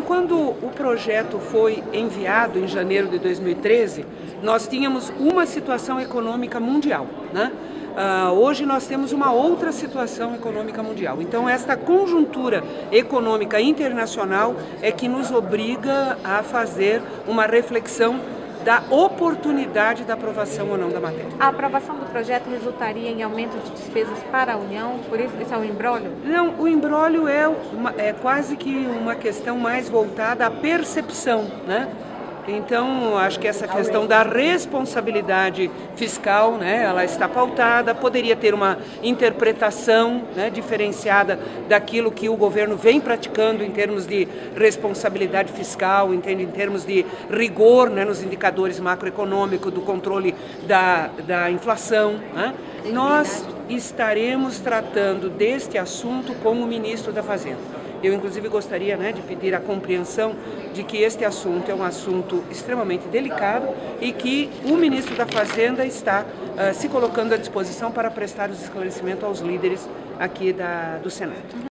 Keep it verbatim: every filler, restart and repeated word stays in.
quando o projeto foi enviado em janeiro de dois mil e treze, nós tínhamos uma situação econômica mundial, né? Uh, hoje nós temos uma outra situação econômica mundial. Então esta conjuntura econômica internacional é que nos obriga a fazer uma reflexão da oportunidade da aprovação ou não da matéria. A aprovação do projeto resultaria em aumento de despesas para a União, por isso isso é um imbróglio? Não, o imbróglio é, uma, é quase que uma questão mais voltada à percepção, né? Então, acho que essa questão da responsabilidade fiscal, né, ela está pautada, poderia ter uma interpretação, né, diferenciada daquilo que o governo vem praticando em termos de responsabilidade fiscal, entende, em termos de rigor, né, nos indicadores macroeconômicos, do controle da, da inflação, né? Nós estaremos tratando deste assunto com o ministro da Fazenda. Eu, inclusive, gostaria, né, de pedir a compreensão de que este assunto é um assunto extremamente delicado e que o ministro da Fazenda está uh, se colocando à disposição para prestar os esclarecimentos aos líderes aqui da, do Senado.